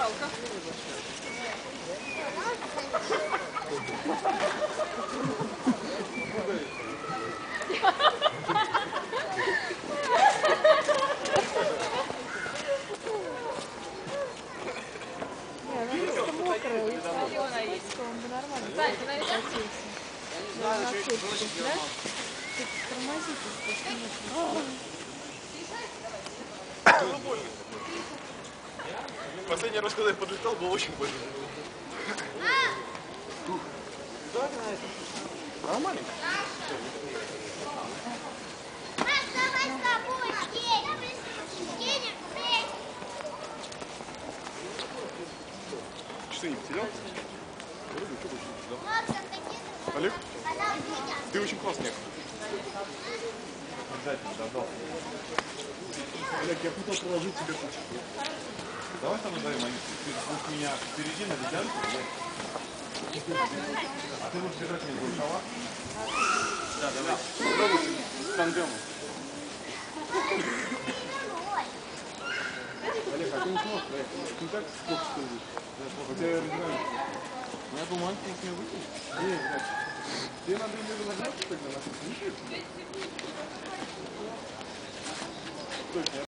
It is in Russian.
Жалко. Мокрая, если она есть, то он бы нормально. Сань, ты наверное, на цепь, да? Тормозите. Последний раз, когда я подлетал, было очень больно. Нормально. Часы не потерял? Вроде что больше не потерял. Олег, ты очень классный. Обязательно, дождался. Олег, я хотел проложить тебе кучу. Давай там назовем, ты будешь меня впереди на ледянку, а ты будешь держать меня за рукава? Да, давай. Попробуйте с тандемом. Олег, а ты не сможешь проехать? Ты так сколько стоишь? У тебя аэродинамика. Ну я думаю, Антон с меня выкинет. Нет, тебе надо ее разогнаться тогда на 30 минут.